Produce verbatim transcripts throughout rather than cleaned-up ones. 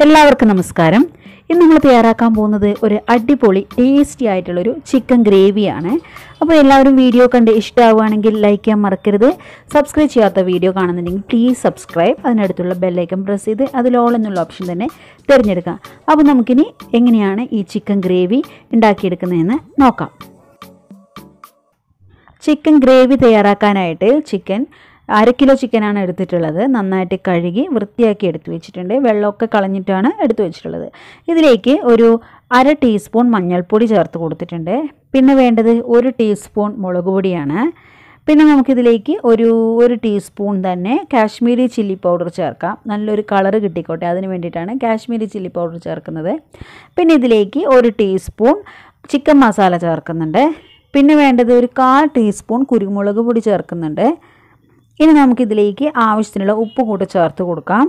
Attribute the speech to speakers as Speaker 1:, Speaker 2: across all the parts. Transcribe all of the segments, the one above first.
Speaker 1: എല്ലാവർക്കും നമസ്കാരം. ഇന്ന് നമ്മൾ തയ്യാറാക്കാൻ പോകുന്നത് ഒരു അടിപൊളി ടേസ്റ്റി ആയിട്ടുള്ളൊരു ചിക്കൻ ഗ്രേവിയാണ്. അപ്പോൾ എല്ലാവരും വീഡിയോ കണ്ട് ഇഷ്ടമാവുകയാണെങ്കിൽ ലൈക്ക് ചെയ്യാൻ മറക്കരുത്. സബ്സ്ക്രൈബ് ചെയ്യാത്ത വീഡിയോ കാണുന്നുണ്ടെങ്കിൽ പ്ലീസ് സബ്സ്ക്രൈബ്. അതിനടുത്തുള്ള ബെല്ലൈക്കൺ പ്രസ് ചെയ്ത് അതിൽ ഓൾ എന്നുള്ള ഓപ്ഷൻ തന്നെ തിരഞ്ഞെടുക്കാം. അപ്പോൾ നമുക്കിനി എങ്ങനെയാണ് ഈ ചിക്കൻ ഗ്രേവി ഉണ്ടാക്കിയെടുക്കുന്നതെന്ന് നോക്കാം. ചിക്കൻ ഗ്രേവി തയ്യാറാക്കാനായിട്ട് ചിക്കൻ അര കിലോ ചിക്കനാണ് എടുത്തിട്ടുള്ളത്. നന്നായിട്ട് കഴുകി വൃത്തിയാക്കി എടുത്തു വെച്ചിട്ടുണ്ട്. വെള്ളമൊക്കെ കളഞ്ഞിട്ടാണ് എടുത്തു വെച്ചിട്ടുള്ളത്. ഇതിലേക്ക് ഒരു അര ടീസ്പൂൺ മഞ്ഞൾപ്പൊടി ചേർത്ത് കൊടുത്തിട്ടുണ്ട്. പിന്നെ വേണ്ടത് ഒരു ടീസ്പൂൺ മുളക് പൊടിയാണ്. പിന്നെ നമുക്കിതിലേക്ക് ഒരു ഒരു ടീസ്പൂൺ തന്നെ കാശ്മീരി ചില്ലി പൗഡർ ചേർക്കാം. നല്ലൊരു കളറ് കിട്ടിക്കോട്ടെ, അതിന് വേണ്ടിയിട്ടാണ് കാശ്മീരി ചില്ലി പൗഡർ ചേർക്കുന്നത്. പിന്നെ ഇതിലേക്ക് ഒരു ടീസ്പൂൺ ചിക്കൻ മസാല ചേർക്കുന്നുണ്ട്. പിന്നെ വേണ്ടത് ഒരു കാൽ ടീസ്പൂൺ കുരുമുളക് പൊടി ചേർക്കുന്നുണ്ട്. ഇനി നമുക്കിതിലേക്ക് ആവശ്യത്തിനുള്ള ഉപ്പ് കൂടെ ചേർത്ത് കൊടുക്കാം.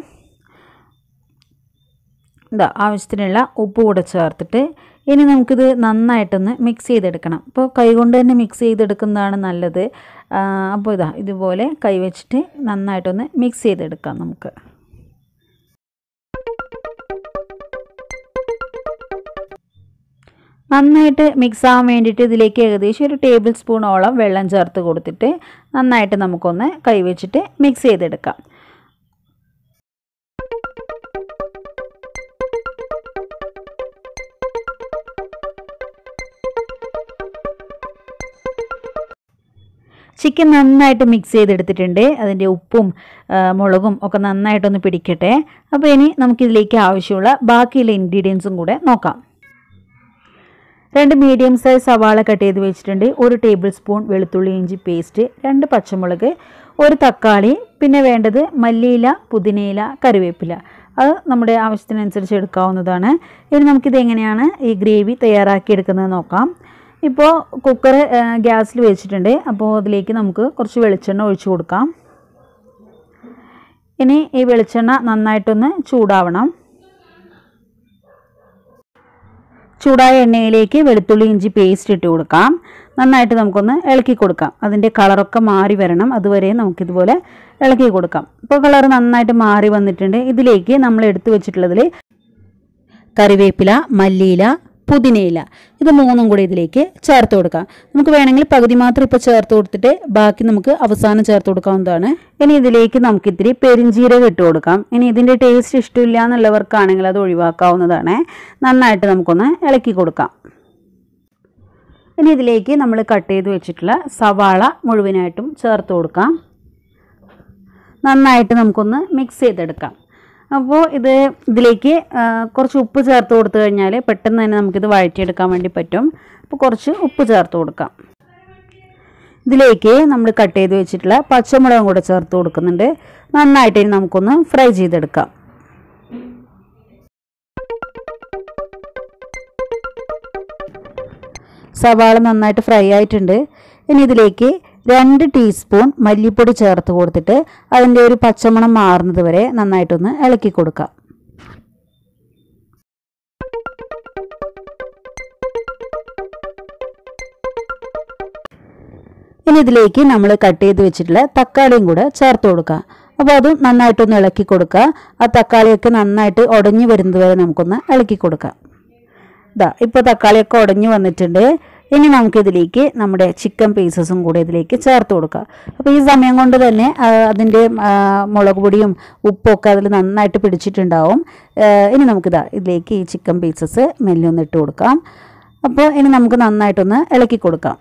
Speaker 1: ഇതാ ആവശ്യത്തിനുള്ള ഉപ്പ് കൂടെ ചേർത്തിട്ട് ഇനി നമുക്കിത് നന്നായിട്ടൊന്ന് മിക്സ് ചെയ്തെടുക്കണം. അപ്പോൾ കൈകൊണ്ട് തന്നെ മിക്സ് ചെയ്തെടുക്കുന്നതാണ് നല്ലത്. അപ്പോൾ ഇതാ ഇതുപോലെ കൈ വെച്ചിട്ട് നന്നായിട്ടൊന്ന് മിക്സ് ചെയ്തെടുക്കാം നമുക്ക്. നന്നായിട്ട് മിക്സ് ആവാൻ വേണ്ടിയിട്ട് ഇതിലേക്ക് ഏകദേശം ഒരു ടേബിൾ സ്പൂണോളം വെള്ളം ചേർത്ത് കൊടുത്തിട്ട് നന്നായിട്ട് നമുക്കൊന്ന് കൈവച്ചിട്ട് മിക്സ് ചെയ്തെടുക്കാം. ചിക്കൻ നന്നായിട്ട് മിക്സ് ചെയ്തെടുത്തിട്ടുണ്ട്. അതിൻ്റെ ഉപ്പും മുളകും ഒക്കെ നന്നായിട്ടൊന്ന് പിടിക്കട്ടെ. അപ്പോൾ ഇനി നമുക്കിതിലേക്ക് ആവശ്യമുള്ള ബാക്കിയുള്ള ഇൻഗ്രീഡിയൻസും കൂടെ നോക്കാം. രണ്ട് മീഡിയം സൈസ് സവാള കട്ട് ചെയ്ത് വെച്ചിട്ടുണ്ട്. ഒരു ടേബിൾ സ്പൂൺ വെളുത്തുള്ളി ഇഞ്ചി പേസ്റ്റ്, രണ്ട് പച്ചമുളക്, ഒരു തക്കാളി, പിന്നെ വേണ്ടത് മല്ലിയില, പുതിനയില, കറിവേപ്പില. അത് നമ്മുടെ ആവശ്യത്തിനനുസരിച്ച് എടുക്കാവുന്നതാണ്. ഇനി നമുക്കിത് എങ്ങനെയാണ് ഈ ഗ്രേവി തയ്യാറാക്കിയെടുക്കുന്നത് നോക്കാം. ഇപ്പോൾ കുക്കർ ഗ്യാസിൽ വെച്ചിട്ടുണ്ട്. അപ്പോൾ അതിലേക്ക് നമുക്ക് കുറച്ച് വെളിച്ചെണ്ണ ഒഴിച്ചു കൊടുക്കാം. ഇനി ഈ വെളിച്ചെണ്ണ നന്നായിട്ടൊന്ന് ചൂടാവണം. ചൂടായ എണ്ണയിലേക്ക് വെളുത്തുള്ളി ഇഞ്ചി പേസ്റ്റ് ഇട്ട് കൊടുക്കാം. നന്നായിട്ട് നമുക്കൊന്ന് ഇളക്കി കൊടുക്കാം. അതിൻ്റെ കളറൊക്കെ മാറി വരണം, അതുവരെ നമുക്കിതുപോലെ ഇളക്കി കൊടുക്കാം. ഇപ്പോൾ കളർ നന്നായിട്ട് മാറി വന്നിട്ടുണ്ട്. ഇതിലേക്ക് നമ്മൾ എടുത്തു വെച്ചിട്ടുള്ളതിൽ കറിവേപ്പില, മല്ലിയില, പുതിനയില, ഇത് മൂന്നും കൂടി ഇതിലേക്ക് ചേർത്ത് കൊടുക്കാം. നമുക്ക് വേണമെങ്കിൽ പകുതി മാത്രം ഇപ്പോൾ ചേർത്ത് കൊടുത്തിട്ട് ബാക്കി നമുക്ക് അവസാനം ചേർത്ത് കൊടുക്കാവുന്നതാണ്. ഇനി ഇതിലേക്ക് നമുക്ക് ഇത്തിരി പെരിഞ്ചീരകം ഇട്ട് കൊടുക്കാം. ഇനി ഇതിൻ്റെ ടേസ്റ്റ് ഇഷ്ടമില്ല എന്നുള്ളവർക്കാണെങ്കിൽ അത് ഒഴിവാക്കാവുന്നതാണ്. നന്നായിട്ട് നമുക്കൊന്ന് ഇളക്കി കൊടുക്കാം. ഇനി ഇതിലേക്ക് നമ്മൾ കട്ട് ചെയ്ത് വെച്ചിട്ടുള്ള സവാള മുഴുവനായിട്ടും ചേർത്ത് കൊടുക്കാം. നന്നായിട്ട് നമുക്കൊന്ന് മിക്സ് ചെയ്തെടുക്കാം. അപ്പോൾ ഇത് ഇതിലേക്ക് കുറച്ച് ഉപ്പ് ചേർത്ത് കൊടുത്തു കഴിഞ്ഞാൽ പെട്ടെന്ന് തന്നെ നമുക്കിത് വഴറ്റിയെടുക്കാൻ വേണ്ടി പറ്റും. അപ്പോൾ കുറച്ച് ഉപ്പ് ചേർത്ത് കൊടുക്കാം. ഇതിലേക്ക് നമ്മൾ കട്ട് ചെയ്ത് വെച്ചിട്ടുള്ള പച്ചമുളകും കൂടെ ചേർത്ത് കൊടുക്കുന്നുണ്ട്. നന്നായിട്ട് ഇനി നമുക്കൊന്ന് ഫ്രൈ ചെയ്തെടുക്കാം. സവാള നന്നായിട്ട് ഫ്രൈ ആയിട്ടുണ്ട്. ഇനി ഇതിലേക്ക് രണ്ട് ടീസ്പൂൺ മല്ലിപ്പൊടി ചേർത്ത് കൊടുത്തിട്ട് അതിൻ്റെ ഒരു പച്ചമണം മാറുന്നത് വരെ നന്നായിട്ടൊന്ന് ഇളക്കി കൊടുക്കാം. ഇനി ഇതിലേക്ക് നമ്മൾ കട്ട് ചെയ്ത് വെച്ചിട്ടുള്ള തക്കാളിയും കൂടെ ചേർത്ത് കൊടുക്കുക. അപ്പോൾ അത് നന്നായിട്ടൊന്ന് ഇളക്കി കൊടുക്കുക. ആ തക്കാളിയൊക്കെ നന്നായിട്ട് ഉടഞ്ഞു വരുന്നത് വരെ നമുക്കൊന്ന് ഇളക്കി കൊടുക്കാം. ഇതാ ഇപ്പോൾ തക്കാളിയൊക്കെ ഉടഞ്ഞു വന്നിട്ടുണ്ട്. ഇനി നമുക്കിതിലേക്ക് നമ്മുടെ ചിക്കൻ പീസസും കൂടെ ഇതിലേക്ക് ചേർത്ത് കൊടുക്കുക. അപ്പോൾ ഈ സമയം കൊണ്ട് തന്നെ അതിൻ്റെ മുളക് പൊടിയും ഉപ്പൊക്കെ അതിൽ നന്നായിട്ട് പിടിച്ചിട്ടുണ്ടാവും. ഇനി നമുക്കിതാ ഇതിലേക്ക് ഈ ചിക്കൻ പീസസ് മെല്ലെ ഒന്ന് ഇട്ട് കൊടുക്കാം. അപ്പോൾ ഇനി നമുക്ക് നന്നായിട്ടൊന്ന് ഇളക്കി കൊടുക്കാം.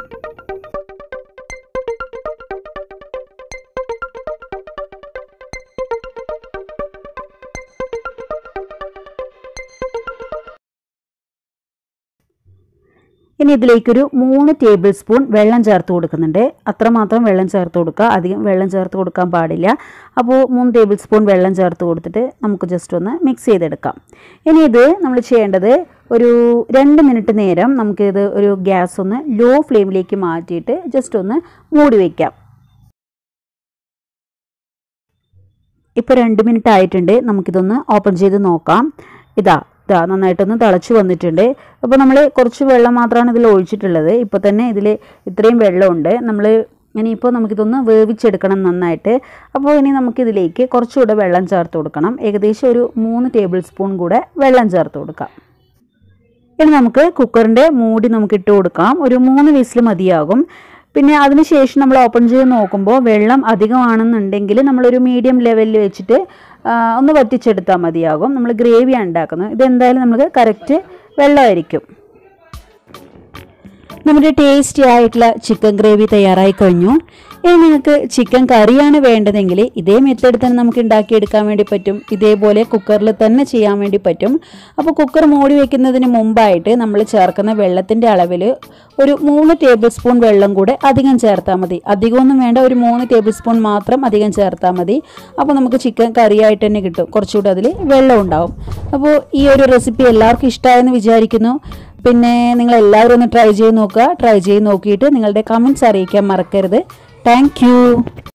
Speaker 1: ഇനി ഇതിലേക്കൊരു മൂന്ന് ടേബിൾ സ്പൂൺ വെള്ളം ചേർത്ത് കൊടുക്കുന്നുണ്ട്. അത്രമാത്രം വെള്ളം ചേർത്ത് കൊടുക്കുക, അധികം വെള്ളം ചേർത്ത് കൊടുക്കാൻ പാടില്ല. അപ്പോൾ മൂന്ന് ടേബിൾ സ്പൂൺ വെള്ളം ചേർത്ത് കൊടുത്തിട്ട് നമുക്ക് ജസ്റ്റ് ഒന്ന് മിക്സ് ചെയ്തെടുക്കാം. ഇനി ഇത് നമ്മൾ ചെയ്യേണ്ടത് ഒരു രണ്ട് മിനിറ്റ് നേരം നമുക്കിത് ഒരു ഗ്യാസ് ഒന്ന് ലോ ഫ്ലെയിമിലേക്ക് മാറ്റിയിട്ട് ജസ്റ്റ് ഒന്ന് മൂടി വയ്ക്കാം. ഇപ്പോൾ രണ്ട് മിനിറ്റ് ആയിട്ടുണ്ട്. നമുക്കിതൊന്ന് ഓപ്പൺ ചെയ്ത് നോക്കാം. ഇതാ ഇതാ നന്നായിട്ടൊന്ന് തിളച്ച് വന്നിട്ടുണ്ട്. അപ്പോൾ നമ്മൾ കുറച്ച് വെള്ളം മാത്രമാണ് ഇതിൽ ഒഴിച്ചിട്ടുള്ളത്. ഇപ്പോൾ തന്നെ ഇതിൽ ഇത്രയും വെള്ളമുണ്ട്. നമ്മൾ ഇനിയിപ്പോൾ നമുക്കിതൊന്ന് വേവിച്ചെടുക്കണം നന്നായിട്ട്. അപ്പോൾ ഇനി നമുക്കിതിലേക്ക് കുറച്ചുകൂടെ വെള്ളം ചേർത്ത് കൊടുക്കണം. ഏകദേശം ഒരു മൂന്ന് ടേബിൾ സ്പൂൺ കൂടെ വെള്ളം ചേർത്ത് കൊടുക്കാം. ഇനി നമുക്ക് കുക്കറിൻ്റെ മൂടി നമുക്ക് ഇട്ട് കൊടുക്കാം. ഒരു മൂന്ന് വിസിൽ മതിയാകും. പിന്നെ അതിനുശേഷം നമ്മൾ ഓപ്പൺ ചെയ്ത് നോക്കുമ്പോൾ വെള്ളം അധികമാണെന്നുണ്ടെങ്കിൽ നമ്മളൊരു മീഡിയം ലെവലിൽ വെച്ചിട്ട് ഒന്ന് വറ്റിച്ചെടുത്താൽ മതിയാകും. നമ്മൾ ഗ്രേവിയാണ് ഉണ്ടാക്കുന്നത്. ഇതെന്തായാലും നമുക്ക് കറക്റ്റ് വെള്ളമായിരിക്കും. നമ്മുടെ ടേസ്റ്റി ആയിട്ടുള്ള ചിക്കൻ ഗ്രേവി തയ്യാറായി കഴിഞ്ഞു. ഇനി നിങ്ങൾക്ക് ചിക്കൻ കറിയാണ് വേണ്ടതെങ്കിൽ ഇതേ മെത്തേഡ് തന്നെ നമുക്ക് ഉണ്ടാക്കിയെടുക്കാൻ വേണ്ടി പറ്റും. ഇതേപോലെ കുക്കറിൽ തന്നെ ചെയ്യാൻ വേണ്ടി പറ്റും. അപ്പോൾ കുക്കർ മൂടി വയ്ക്കുന്നതിന് മുമ്പായിട്ട് നമ്മൾ ചേർക്കുന്ന വെള്ളത്തിൻ്റെ അളവിൽ ഒരു മൂന്ന് ടേബിൾ സ്പൂൺ വെള്ളം കൂടെ അധികം ചേർത്താൽ മതി. അധികമൊന്നും വേണ്ട, ഒരു മൂന്ന് ടേബിൾ സ്പൂൺ മാത്രം അധികം ചേർത്താൽ മതി. അപ്പോൾ നമുക്ക് ചിക്കൻ കറിയായിട്ട് തന്നെ കിട്ടും. കുറച്ചുകൂടെ അതിൽ വെള്ളം ഉണ്ടാവും. അപ്പോൾ ഈ ഒരു റെസിപ്പി എല്ലാവർക്കും ഇഷ്ടമായെന്ന് വിചാരിക്കുന്നു. പിന്നെ നിങ്ങൾ എല്ലാവരും ഒന്ന് ട്രൈ ചെയ്ത് നോക്കുക. ട്രൈ ചെയ്ത് നോക്കിയിട്ട് നിങ്ങളുടെ കമൻറ്റ്സ് അറിയിക്കാൻ മറക്കരുത്. Thank U.